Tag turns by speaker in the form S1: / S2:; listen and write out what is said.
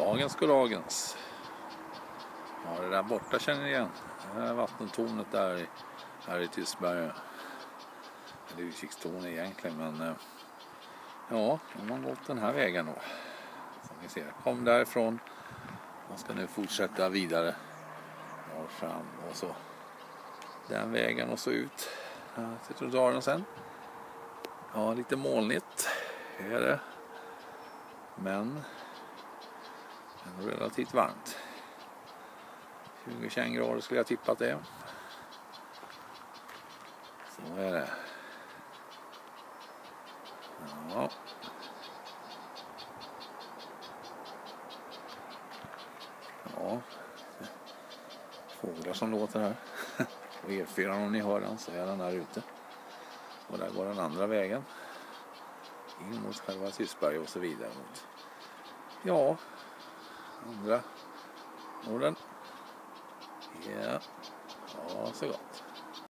S1: Goddagens. Ja, det där borta känner ni igen. Det här vattentornet där här i Tystberga. Det är utkikstornet egentligen, men ja, om man gått den här vägen då. Som ni ser, kom därifrån. Man ska nu fortsätta vidare och fram och så den vägen och så ut till trottoaren sen. Ja, lite molnigt är det, men ändå relativt varmt. 20-21 grader skulle jag tippa att det är. Så är det. Ja. Ja. Fåglar som låter här. Och E4 om ni hör den så är den där ute. Och där går den andra vägen. In mot själva Tystberga och så vidare. Ja. Andra orden. Ja. Ja, så gott.